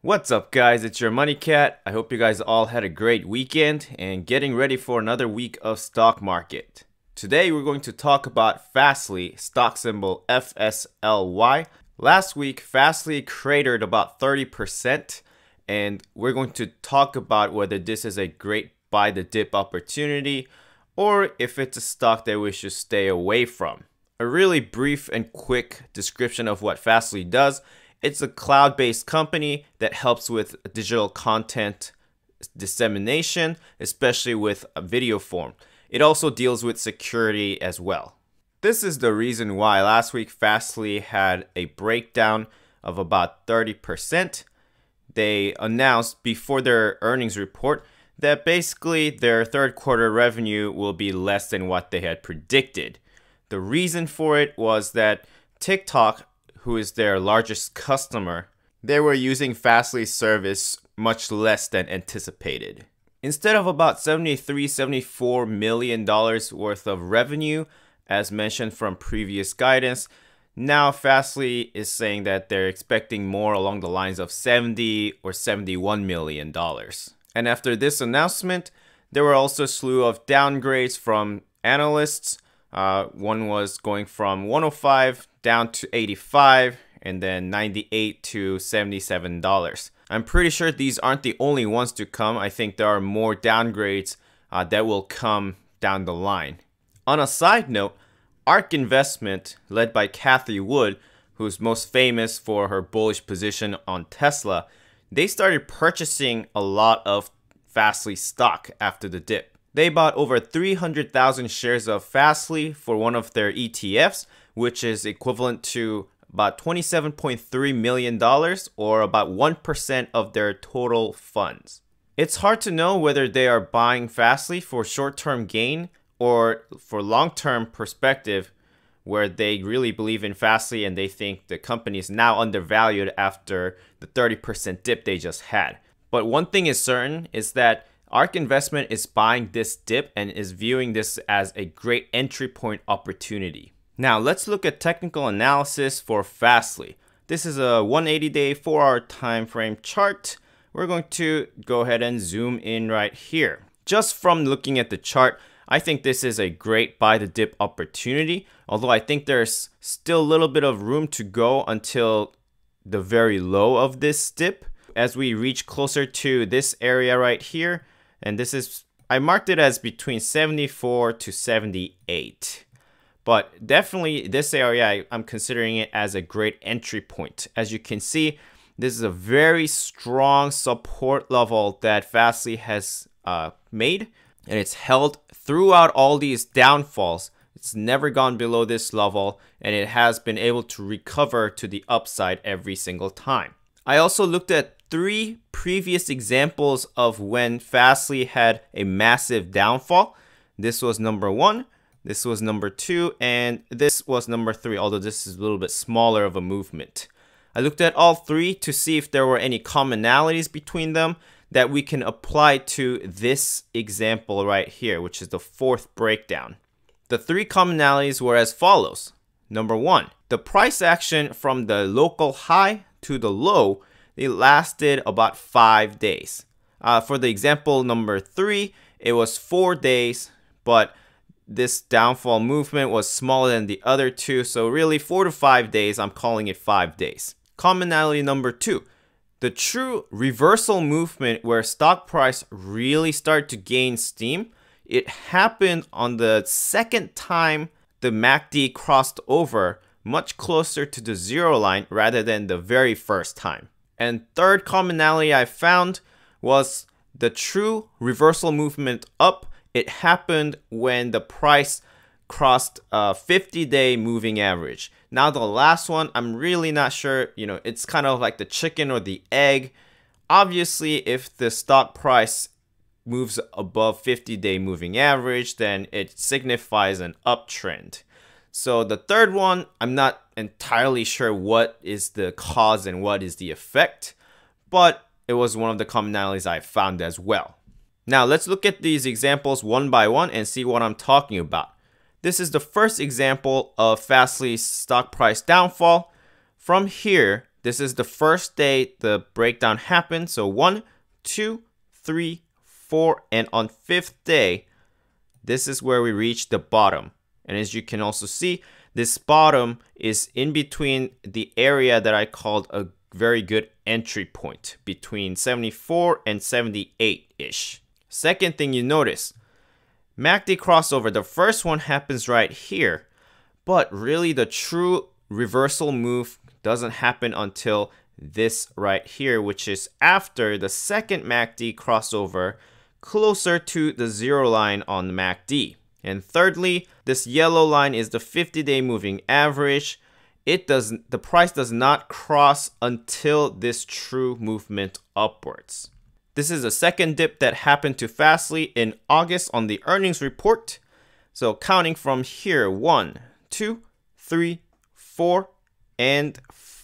What's up guys, it's your Money Cat. I hope you guys all had a great weekend and getting ready for another week of stock market. Today we're going to talk about FASTLY, stock symbol FSLY. Last week FASTLY cratered about 30% and we're going to talk about whether this is a great buy the dip opportunity or if it's a stock that we should stay away from. A really brief and quick description of what FASTLY does. It's a cloud-based company that helps with digital content dissemination, especially with a video form. It also deals with security as well. This is the reason why last week FASTLY had a breakdown of about 30%. They announced before their earnings report that basically their third quarter revenue will be less than what they had predicted. The reason for it was that TikTok, who is their largest customer, they were using FASTLY's service much less than anticipated. Instead of about $74 million worth of revenue, as mentioned from previous guidance, now FASTLY is saying that they're expecting more along the lines of $70 or $71 million. And after this announcement, there were also a slew of downgrades from analysts. One was going from 105 down to 85 and then 98 to $77. I'm pretty sure these aren't the only ones to come. I think there are more downgrades that will come down the line. On a side note, ARK Investment, led by Cathie Wood, who's most famous for her bullish position on Tesla, they started purchasing a lot of FASTLY stock after the dip. They bought over 300,000 shares of FASTLY for one of their ETFs, which is equivalent to about $27.3 million or about 1% of their total funds. It's hard to know whether they are buying FASTLY for short-term gain or for long-term perspective where they really believe in FASTLY and they think the company is now undervalued after the 30% dip they just had. But one thing is certain is that ARK Investment is buying this dip and is viewing this as a great entry point opportunity. Now let's look at technical analysis for FASTLY. This is a 180-day 4-hour time frame chart. We're going to go ahead and zoom in right here. Just from looking at the chart, I think this is a great buy the dip opportunity, although I think there's still a little bit of room to go until the very low of this dip. As we reach closer to this area right here, and this is, I marked it as between 74 to 78. But definitely this area, I'm considering it as a great entry point. As you can see, this is a very strong support level that FASTLY has made. And it's held throughout all these downfalls. It's never gone below this level. And it has been able to recover to the upside every single time. I also looked at 3 previous examples of when FASTLY had a massive downfall. This was number 1, this was number 2, and this was number 3, although this is a little bit smaller of a movement. I looked at all 3 to see if there were any commonalities between them that we can apply to this example right here, which is the 4th breakdown. The 3 commonalities were as follows. Number 1, the price action from the local high to the low, it lasted about 5 days. For the example number 3, it was 4 days, but this downfall movement was smaller than the other 2, so really 4 to 5 days, I'm calling it 5 days. Commonality number 2, the true reversal movement where stock price really started to gain steam, it happened on the second time the MACD crossed over much closer to the 0 line rather than the very first time. And third commonality I found was the true reversal movement up. It happened when the price crossed a 50-day moving average. Now the last one, I'm really not sure, it's kind of like the chicken or the egg. Obviously, if the stock price moves above 50-day moving average, then it signifies an uptrend. So the third one, I'm not entirely sure what is the cause and what is the effect, but it was one of the commonalities I found as well. Now let's look at these examples one by one and see what I'm talking about. This is the first example of FASTLY's stock price downfall. From here, This is the first day the breakdown happened. So 1, 2, 3, 4, and on 5th day, this is where we reach the bottom. And as you can also see, this bottom is in between the area that I called a very good entry point, between 74 and 78-ish. Second thing you notice, MACD crossover, the first one happens right here, but really the true reversal move doesn't happen until this right here, which is after the second MACD crossover closer to the 0 line on the MACD. And thirdly, this yellow line is the 50-day moving average. The price does not cross until this true movement upwards. This is the second dip that happened to FASTLY in August on the earnings report. So counting from here, 1, 2, 3, 4, and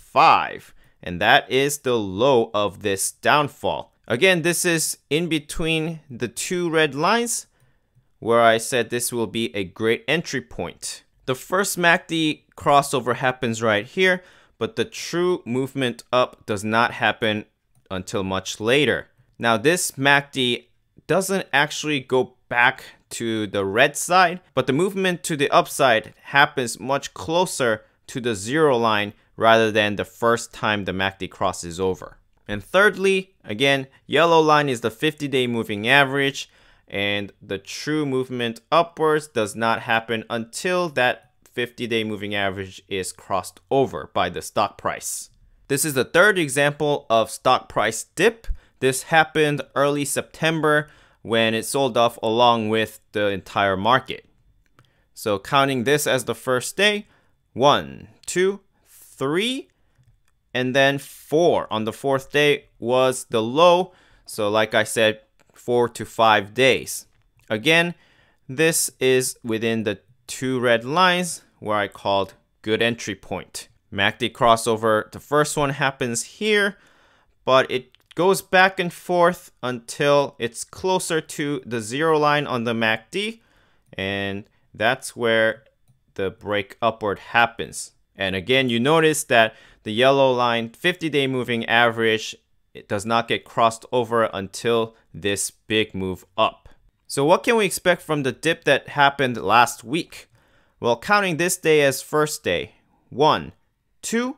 5. And that is the low of this downfall. Again, this is in between the two red lines where I said this will be a great entry point. The first MACD crossover happens right here, but the true movement up does not happen until much later. Now this MACD doesn't actually go back to the red side, but the movement to the upside happens much closer to the 0 line rather than the first time the MACD crosses over. And thirdly, again, yellow line is the 50-day moving average, and the true movement upwards does not happen until that 50-day moving average is crossed over by the stock price. This is the third example of stock price dip. This happened early September when it sold off along with the entire market. So counting this as the first day, 1, 2, 3, and then 4. On the 4th day was the low. So like I said, 4 to 5 days. Again, this is within the two red lines where I called good entry point. MACD crossover, the first one happens here, but it goes back and forth until it's closer to the 0 line on the MACD, and that's where the break upward happens. And again, you notice that the yellow line 50-day moving average, it does not get crossed over until this big move up. So what can we expect from the dip that happened last week? Well, counting this day as first day, 1, 2,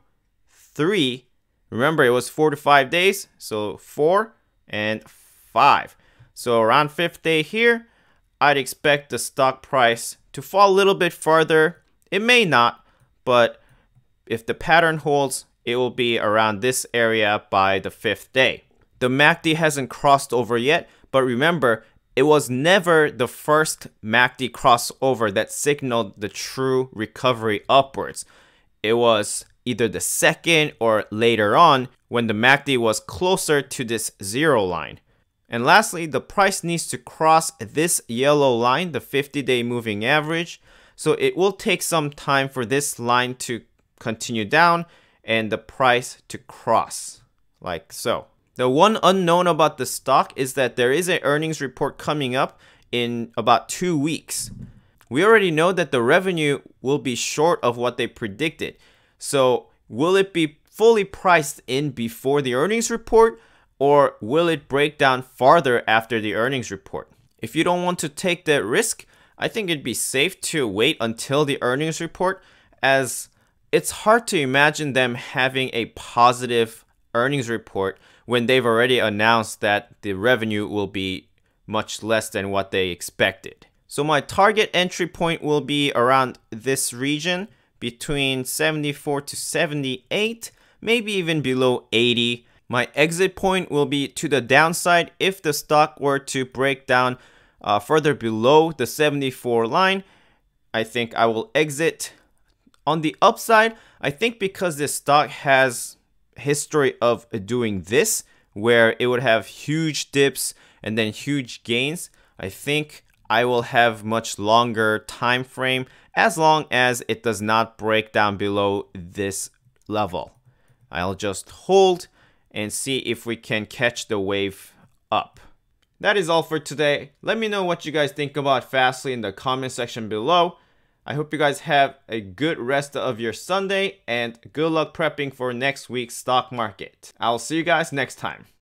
3. Remember, it was 4 to 5 days, so 4 and 5. So around 5th day here, I'd expect the stock price to fall a little bit further. It may not, but if the pattern holds, it will be around this area by the 5th day. The MACD hasn't crossed over yet, but remember, it was never the first MACD crossover that signaled the true recovery upwards. It was either the second or later on when the MACD was closer to this 0 line. And lastly, the price needs to cross this yellow line, the 50-day moving average. So it will take some time for this line to continue down and the price to cross, like so. The one unknown about the stock is that there is an earnings report coming up in about 2 weeks. We already know that the revenue will be short of what they predicted. So will it be fully priced in before the earnings report, or will it break down farther after the earnings report? If you don't want to take that risk, I think it'd be safe to wait until the earnings report, as it's hard to imagine them having a positive earnings report when they've already announced that the revenue will be much less than what they expected. So my target entry point will be around this region between 74 to 78, maybe even below 80. My exit point will be to the downside if the stock were to break down further below the 74 line. I think I will exit. On the upside, I think because this stock has history of doing this, where it would have huge dips and then huge gains, I think I will have much longer time frame as long as it does not break down below this level. I'll just hold and see if we can catch the wave up. That is all for today. Let me know what you guys think about FASTLY in the comment section below. I hope you guys have a good rest of your Sunday and good luck prepping for next week's stock market. I'll see you guys next time.